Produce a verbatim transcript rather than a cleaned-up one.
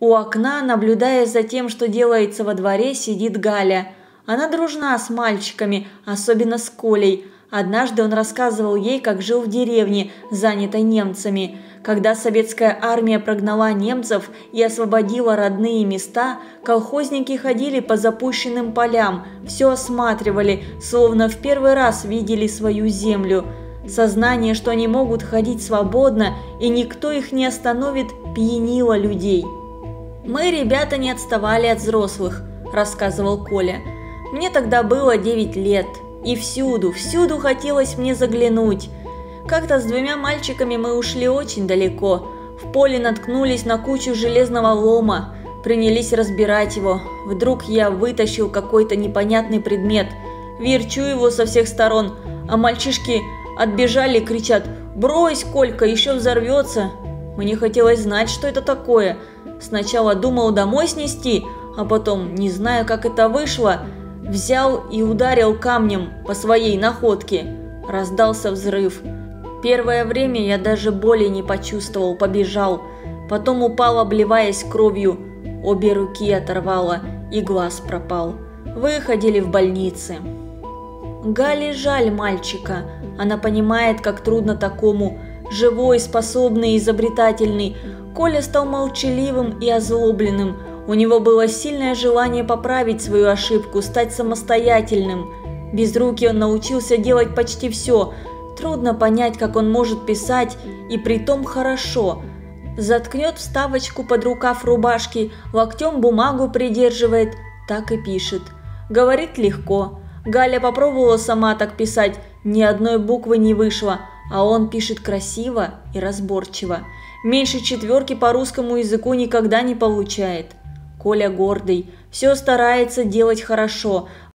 У окна, наблюдая за тем, что делается во дворе, сидит Галя. Она дружна с мальчиками, особенно с Колей. Однажды он рассказывал ей, как жил в деревне, занятой немцами. Когда советская армия прогнала немцев и освободила родные места, колхозники ходили по запущенным полям, все осматривали, словно в первый раз видели свою землю. Сознание, что они могут ходить свободно и никто их не остановит, пьянило людей. «Мы, ребята, не отставали от взрослых», – рассказывал Коля. «Мне тогда было девять лет, и всюду, всюду хотелось мне заглянуть. Как-то с двумя мальчиками мы ушли очень далеко. В поле наткнулись на кучу железного лома, принялись разбирать его. Вдруг я вытащил какой-то непонятный предмет, верчу его со всех сторон, а мальчишки отбежали и кричат: «Брось, Колька, еще взорвется!» Мне хотелось знать, что это такое. Сначала думал домой снести, а потом, не знаю, как это вышло, взял и ударил камнем по своей находке. Раздался взрыв. Первое время я даже боли не почувствовал, побежал. Потом упал, обливаясь кровью. Обе руки оторвало, и глаз пропал. Выходили в больнице. Гале жаль мальчика. Она понимает, как трудно такому. Живой, способный, изобретательный. Коля стал молчаливым и озлобленным. У него было сильное желание поправить свою ошибку, стать самостоятельным. Безрукий он научился делать почти все. Трудно понять, как он может писать, и притом хорошо. Заткнет вставочку под рукав рубашки, локтем бумагу придерживает, так и пишет. Говорит легко. Галя попробовала сама так писать, ни одной буквы не вышло, а он пишет красиво и разборчиво. Меньше четверки по русскому языку никогда не получает. Коля гордый, все старается делать хорошо.